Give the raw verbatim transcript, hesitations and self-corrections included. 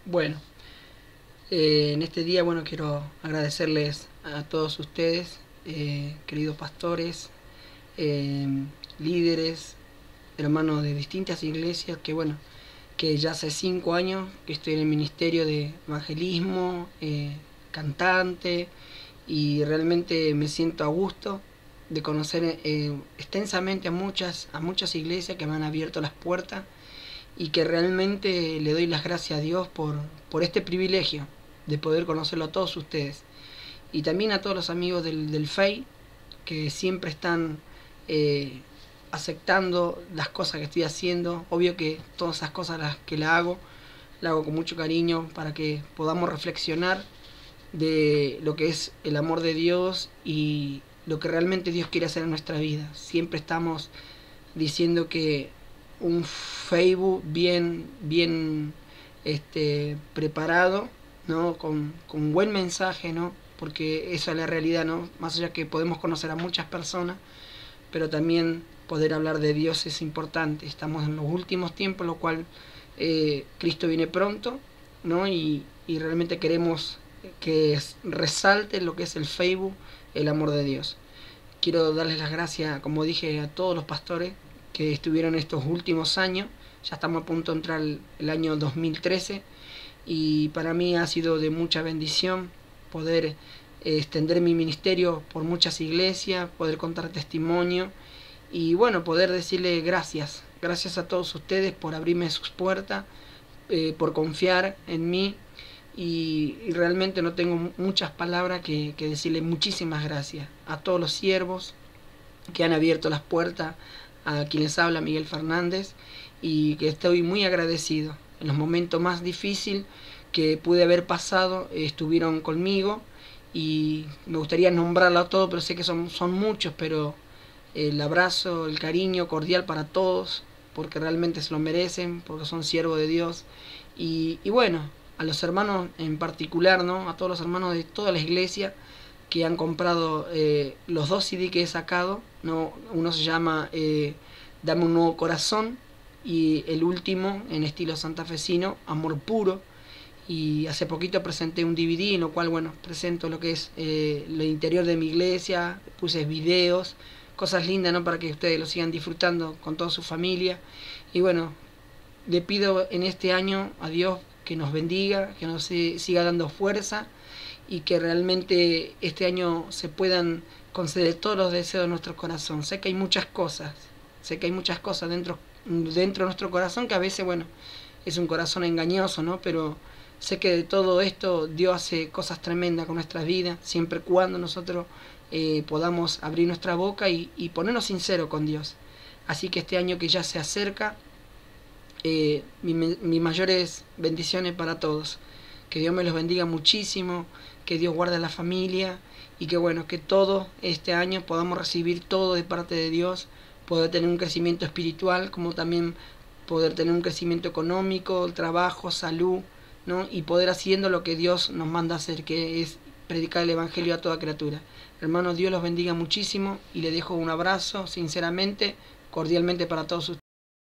Bueno, eh, en este día, bueno, quiero agradecerles a todos ustedes, eh, queridos pastores, eh, líderes, hermanos de distintas iglesias, que bueno, que ya hace cinco años que estoy en el ministerio de evangelismo, eh, cantante, y realmente me siento a gusto de conocer eh, extensamente a muchas, a muchas iglesias que me han abierto las puertas y que realmente le doy las gracias a Dios por, por este privilegio de poder conocerlo a todos ustedes. Y también a todos los amigos del, del F E I que siempre están eh, aceptando las cosas que estoy haciendo. Obvio que todas esas cosas las que la hago, la hago con mucho cariño para que podamos reflexionar de lo que es el amor de Dios y lo que realmente Dios quiere hacer en nuestra vida. Siempre estamos diciendo que un Facebook bien, bien este, preparado, ¿no? Con, con buen mensaje, ¿no? Porque esa es la realidad, ¿no? Más allá que podemos conocer a muchas personas, pero también poder hablar de Dios es importante. Estamos en los últimos tiempos, lo cual eh, Cristo viene pronto, ¿no? Y, y realmente queremos que resalte lo que es el Facebook, el amor de Dios. Quiero darles las gracias, como dije, a todos los pastores que estuvieron estos últimos años. Ya estamos a punto de entrar el, el año dos mil trece y para mí ha sido de mucha bendición poder eh, extender mi ministerio por muchas iglesias, poder contar testimonio y bueno, poder decirle gracias. Gracias a todos ustedes por abrirme sus puertas, eh, por confiar en mí y, y realmente no tengo muchas palabras que, que decirle muchísimas gracias a todos los siervos que han abierto las puertas, a quienes habla Miguel Fernández, y que estoy muy agradecido. En los momentos más difíciles que pude haber pasado, eh, estuvieron conmigo y me gustaría nombrarlo a todos, pero sé que son, son muchos, pero el abrazo, el cariño cordial para todos, porque realmente se lo merecen, porque son siervos de Dios. Y, y bueno, a los hermanos en particular, ¿no? A todos los hermanos de toda la iglesia que han comprado eh, los dos C D que he sacado, ¿no? Uno se llama eh, Dame un nuevo corazón y el último, en estilo santafesino, Amor puro. Y hace poquito presenté un D V D en lo cual, bueno, presento lo que es eh, el interior de mi iglesia, puse videos, cosas lindas, ¿no? Para que ustedes lo sigan disfrutando con toda su familia. Y bueno, le pido en este año a Dios que nos bendiga, que nos siga dando fuerza y que realmente este año se puedan conceder todos los deseos de nuestro corazón. Sé que hay muchas cosas, sé que hay muchas cosas dentro, dentro de nuestro corazón que a veces, bueno, es un corazón engañoso, ¿no? Pero sé que de todo esto Dios hace cosas tremendas con nuestras vidas, siempre y cuando nosotros eh, podamos abrir nuestra boca y, y ponernos sinceros con Dios. Así que este año que ya se acerca, eh, mis mi mayores bendiciones para todos. Que Dios me los bendiga muchísimo, que Dios guarde la familia y que bueno, que todo este año podamos recibir todo de parte de Dios, poder tener un crecimiento espiritual, como también poder tener un crecimiento económico, trabajo, salud, ¿no? Y poder haciendo lo que Dios nos manda hacer, que es predicar el Evangelio a toda criatura. Hermanos, Dios los bendiga muchísimo y les dejo un abrazo, sinceramente, cordialmente para todos ustedes.